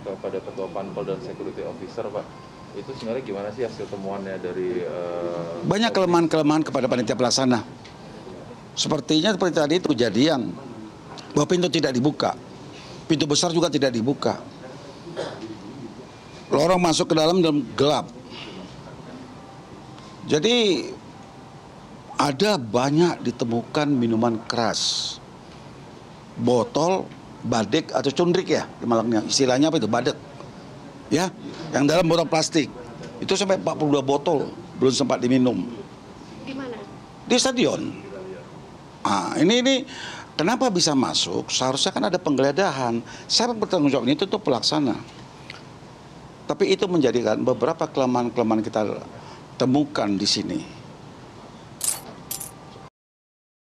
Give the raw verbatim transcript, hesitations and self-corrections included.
kepada Ketua Panpel dan Security Officer, Pak. Itu sebenarnya gimana sih hasil temuannya dari... Uh, Banyak kelemahan-kelemahan kepada panitia pelaksana. Sepertinya seperti tadi itu kejadian bahwa pintu tidak dibuka. Pintu besar juga tidak dibuka. Lorong masuk ke dalam dalam gelap. Jadi ada banyak ditemukan minuman keras. Botol, badik atau cundrik ya, di Malangnya. Istilahnya apa itu? Badet. Ya, yang dalam botol plastik. Itu sampai empat puluh dua botol belum sempat diminum. Di mana? Di stadion. Ah, ini ini kenapa bisa masuk? Seharusnya kan ada penggeledahan. Siapa bertanggung jawab ini? Itu tuh pelaksana. Tapi itu menjadikan beberapa kelemahan-kelemahan kita temukan di sini.